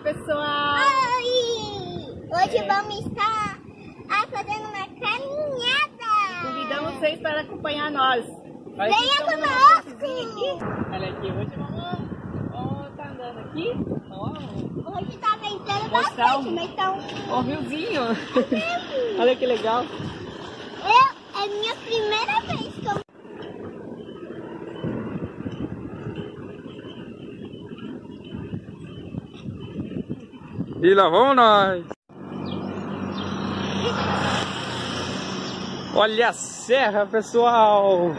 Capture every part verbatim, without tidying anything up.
pessoal! Oi! Hoje é. vamos estar ah, fazendo uma caminhada! Convidamos vocês para acompanhar nós! nós Venha conosco! Olha aqui, hoje vamos, vamos tá andando aqui. Oh. Hoje tá ventando bastante, um, mas tá um... um riozinho! Olha que legal! Eu, é minha primeira vez que eu... E lá vamos nós! Olha a serra, pessoal!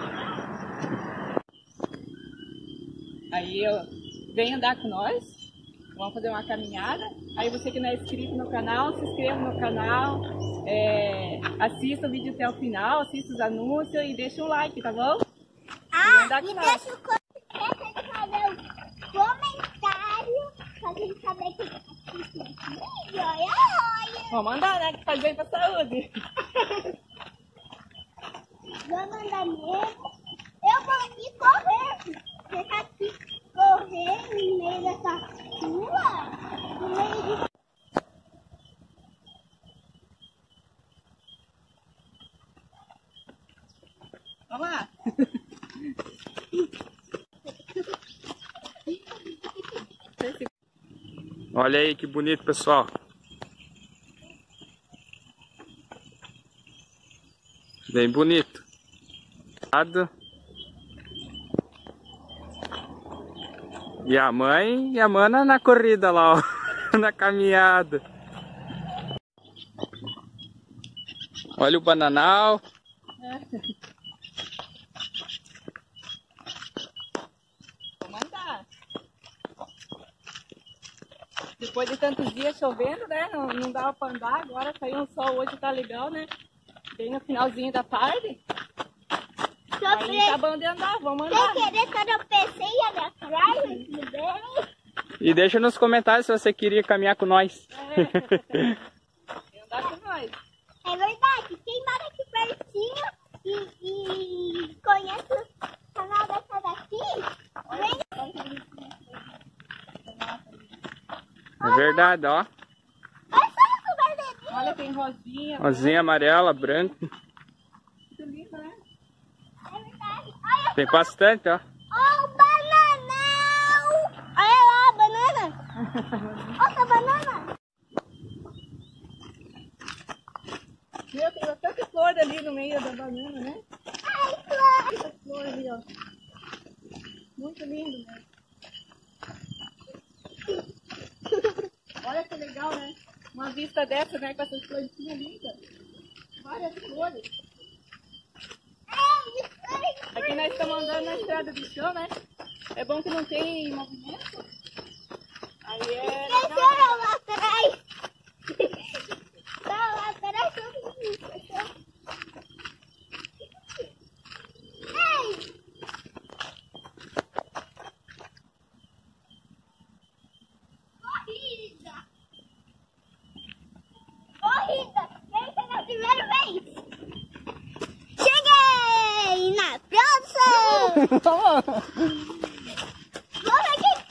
Aí eu vem andar com nós, vamos fazer uma caminhada. Aí você que não é inscrito no canal, se inscreva no canal, é, assista o vídeo até o final, assista os anúncios e deixa um like, tá bom? Ah, e deixa o comentário pra gente saber que... Olha, olha. Vamos andar, né? Que faz bem pra saúde. Vamos andar mesmo. Eu vou aqui correr. Você tá aqui correndo no meio dessa rua. No meio de... Vamos lá. Olha aí que bonito, pessoal. Bem bonito. E a mãe e a mana na corrida lá, ó. Na caminhada. Olha o bananal. Vamos andar. Depois de tantos dias chovendo, né? Não, não dava pra andar. Agora saiu um sol, hoje tá legal, né? Bem no finalzinho da tarde. Aí tá bom de andar, vamos andar. Sem querer, tropecei ali atrás, tudo bem? E deixa nos comentários se você queria caminhar com nós. É. Andar com nós. É verdade, quem mora aqui pertinho e, e conhece o canal dessa daqui, vem. É verdade, ó. Olha só essa verdadeira. Olha, tem rosinha. Rosinha, amarela, branca. Muito lindo, né? É verdade. Olha Tem só. bastante, ó. Ó, o bananão. Olha lá a banana. Olha a banana. Meu, tem bastante flor ali no meio da banana, né? Ai, claro. Essa flor ali, ó. Muito lindo, né? Olha que legal, né? Uma vista dessa, né? Com essas plantinhas lindas. Várias flores. Aqui nós estamos andando na estrada de chão, né? É bom que não tem movimento. Aí é... Esqueceram lá atrás. Tá lá atrás, todo mundo esqueceu. Ei! Corrida! Corrida! Essa é a primeira vez! Cheguei na praça! Vamos aqui!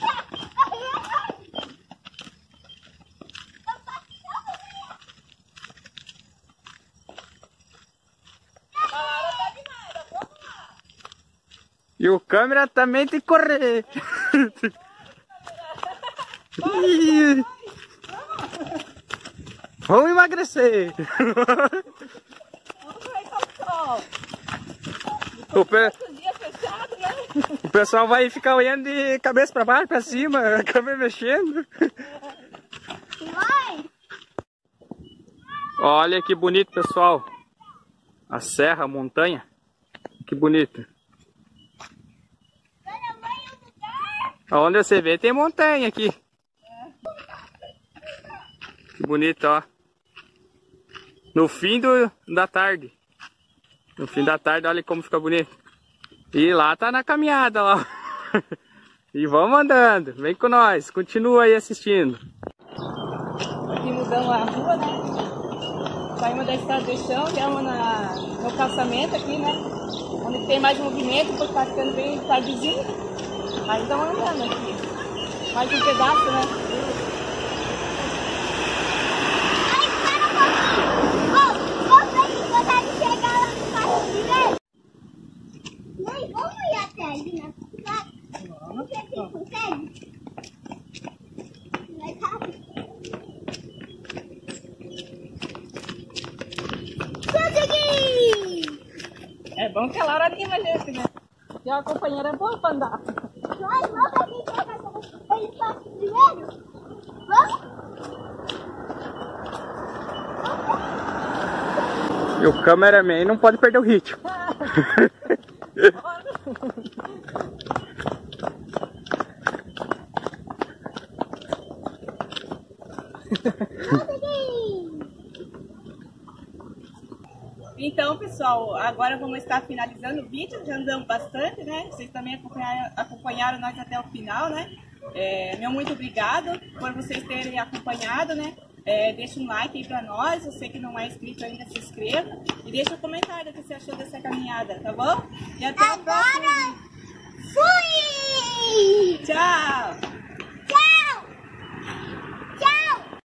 E o câmera também tem que correr. Ih. Vamos emagrecer. Vamos aproveitar o sol. O, pe... Dia fechado, né? o pessoal vai ficar olhando de cabeça para baixo, para cima, a câmera mexendo. Vai! Olha que bonito, pessoal. A serra, a montanha. Que bonito. Onde você vê tem montanha aqui. Que bonito, ó. No fim do, da tarde. No fim da tarde, olha como fica bonito. E lá tá na caminhada, lá. E vamos andando. Vem com nós. Continua aí assistindo. Aqui mudamos a rua, né? Saímos da estrada de chão, viemos na, no calçamento aqui, né? Onde tem mais movimento, porque tá ficando bem tardezinho. Aí estamos andando aqui. Mais um pedaço, né? Vamos que a Laura anima a gente, né? E a companheira é boa pra andar. Vai, vamos aqui, ele passa primeiro. Vamos? E o cameraman não pode perder o ritmo. Então, pessoal, agora vamos estar finalizando o vídeo. Já andamos bastante, né? Vocês também acompanharam, acompanharam nós até o final, né? É, meu muito obrigado por vocês terem acompanhado, né? É, deixa um like aí pra nós. Você que não é inscrito ainda, se inscreva. E deixa um comentário o que você achou dessa caminhada, tá bom? E até a próxima.